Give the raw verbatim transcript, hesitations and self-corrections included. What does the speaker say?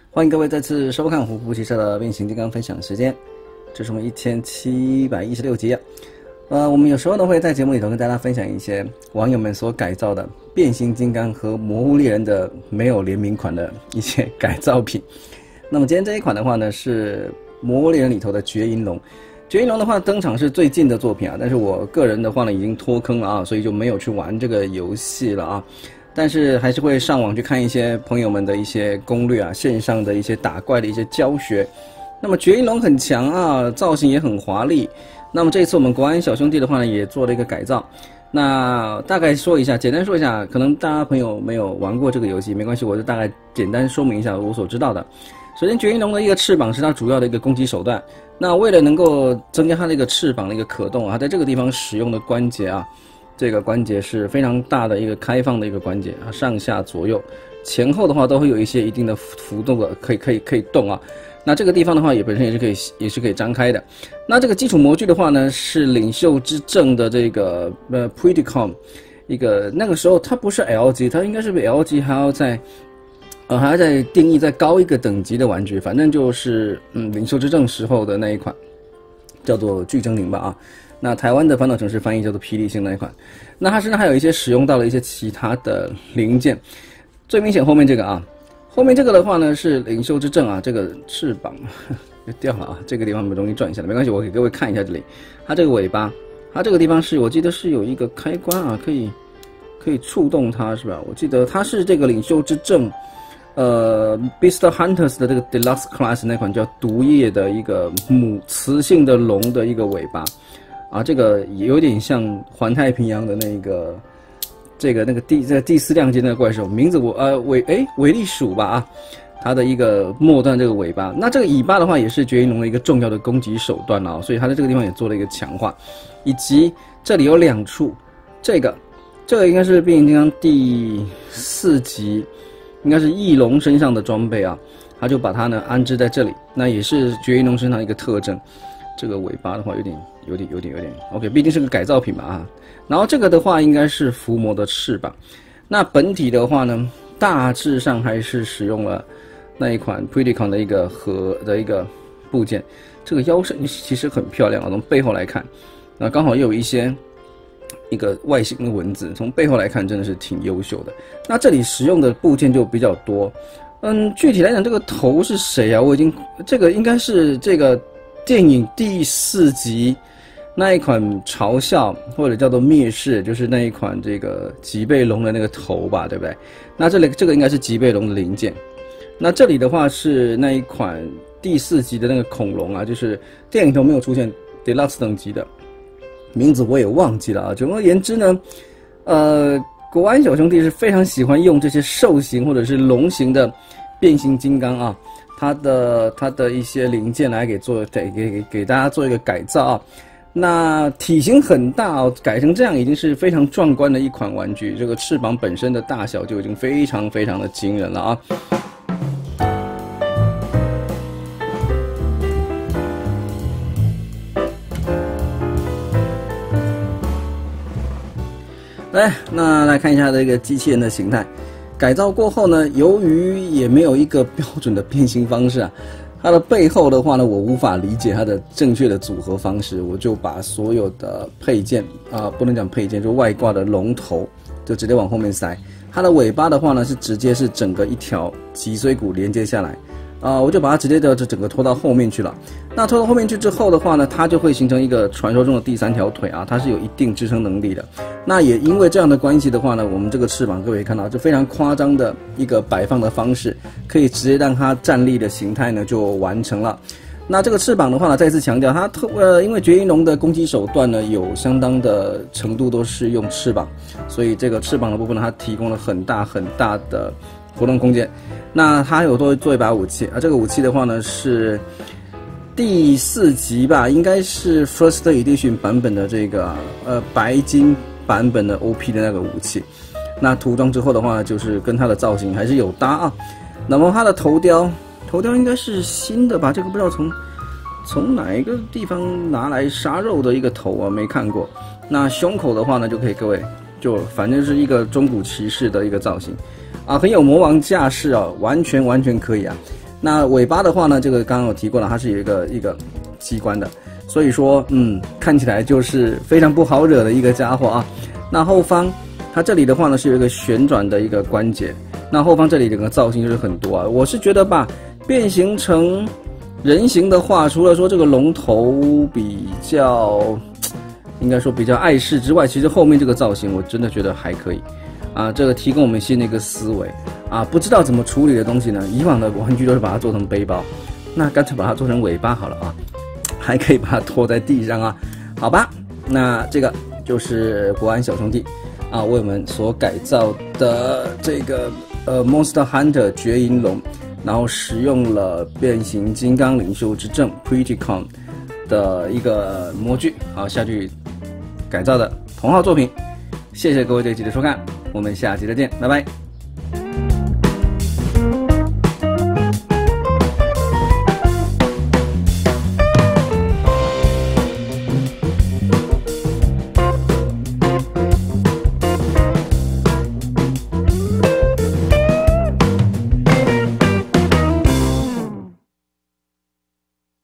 欢迎各位再次收看虎扑汽车的变形金刚分享时间，这是我们一千七百一十六集啊。呃，我们有时候呢会在节目里头跟大家分享一些网友们所改造的变形金刚和魔物猎人的没有联名款的一些改造品。那么今天这一款的话呢是魔物猎人里头的绝银龙。绝银龙的话登场是最近的作品啊，但是我个人的话呢已经脱坑了啊，所以就没有去玩这个游戏了啊。但是还是会上网去看一些朋友们的一些攻略啊，线上的一些打怪的一些教学。那么绝银龙很强啊，造型也很华丽。那么这次我们国安小兄弟的话呢，也做了一个改造。那大概说一下，简单说一下，可能大家朋友没有玩过这个游戏，没关系，我就大概简单说明一下我所知道的。首先，绝银龙的一个翅膀是它主要的一个攻击手段。那为了能够增加它的一个翅膀的一个可动啊，它在这个地方使用的关节啊。这个关节是非常大的一个开放的一个关节啊，上下左右前后的话都会有一些一定的幅度的，可以可以可以动啊。那这个地方的话也本身也是可以也是可以张开的。那这个基础模具的话呢是领袖之证的这个呃 Predicom 一个，那个时候它不是 L 级，它应该是比 L 级还要再呃还要再定义再高一个等级的玩具，反正就是嗯领袖之证时候的那一款叫做巨狰狞吧啊。那台湾的反斗城市翻译叫做霹雳星那一款，那它身上还有一些使用到了一些其他的零件，最明显后面这个啊，后面这个的话呢是领袖之证啊，这个翅膀就掉了啊，这个地方容易转一下的，没关系，我给各位看一下这里，它这个尾巴，它这个地方是我记得是有一个开关啊，可以可以触动它是吧？我记得它是这个领袖之证。呃 ，Beast Hunters 的这个 Deluxe Class 那款叫毒液的一个母雌性的龙的一个尾巴。啊，这个也有点像环太平洋的那个，这个那个第这第四量级那个怪兽，名字我呃尾哎尾利鼠吧啊，它的一个末端这个尾巴，那这个尾巴的话也是绝银龙的一个重要的攻击手段啊，所以它在这个地方也做了一个强化，以及这里有两处，这个这个应该是变形金刚第四集，应该是翼龙身上的装备啊，它就把它呢安置在这里，那也是绝银龙身上一个特征。这个尾巴的话有点有点有点有点 OK， 毕竟是个改造品嘛啊。然后这个的话应该是伏魔的翅膀。那本体的话呢，大致上还是使用了那一款 Predicom 的一个盒的一个部件。这个腰身其实很漂亮啊，从背后来看，那刚好又有一些一个外形的文字，从背后来看真的是挺优秀的。那这里使用的部件就比较多。嗯，具体来讲，这个头是谁啊？我已经这个应该是这个。电影第四集那一款嘲笑或者叫做蔑视，就是那一款这个脊背龙的那个头吧，对不对？那这里这个应该是脊背龙的零件。那这里的话是那一款第四集的那个恐龙啊，就是电影头没有出现 Deluxe 等级的名字我也忘记了啊。总而言之呢，呃，国安小兄弟是非常喜欢用这些兽形或者是龙形的变形金刚啊。它的它的一些零件来给做给给给大家做一个改造啊，那体型很大哦，改成这样已经是非常壮观的一款玩具。这个翅膀本身的大小就已经非常非常的惊人了啊。来，那来看一下这个机器人的形态。改造过后呢，由于也没有一个标准的变形方式啊，它的背后的话呢，我无法理解它的正确的组合方式，我就把所有的配件啊、呃，不能讲配件，就外挂的龙头就直接往后面塞。它的尾巴的话呢，是直接是整个一条脊椎骨连接下来，啊、呃，我就把它直接的这整个拖到后面去了。那拖到后面去之后的话呢，它就会形成一个传说中的第三条腿啊，它是有一定支撑能力的。那也因为这样的关系的话呢，我们这个翅膀各位看到，就非常夸张的一个摆放的方式，可以直接让它站立的形态呢就完成了。那这个翅膀的话呢，再次强调，它特呃，因为绝银龙的攻击手段呢有相当的程度都是用翅膀，所以这个翅膀的部分呢，它提供了很大很大的活动空间。那它有做做一把武器啊，这个武器的话呢是第四集吧，应该是 First Edition 版本的这个呃白金版本的 O P 的那个武器。那涂装之后的话，就是跟它的造型还是有搭啊。那么它的头雕，头雕应该是新的吧？这个不知道从从哪一个地方拿来杀肉的一个头啊，没看过。那胸口的话呢，就可以各位就反正是一个中古骑士的一个造型啊，很有魔王架势啊，完全完全可以啊。 那尾巴的话呢，这个刚刚有提过了，它是有一个一个机关的，所以说嗯，看起来就是非常不好惹的一个家伙啊。那后方它这里的话呢是有一个旋转的一个关节，那后方这里整个造型就是很多啊。我是觉得吧，变形成人形的话，除了说这个龙头比较，应该说比较碍事之外，其实后面这个造型我真的觉得还可以。啊，这个提供我们新的一个思维啊，不知道怎么处理的东西呢？以往的玩具都是把它做成背包，那干脆把它做成尾巴好了啊，还可以把它拖在地上啊，好吧？那这个就是国安小兄弟啊为我们所改造的这个呃 Monster Hunter 绝银龙，然后使用了变形金刚领袖之证 Prettycon 的一个模具啊下去改造的同号作品。谢谢各位这一集的收看，我们下期再见，拜拜。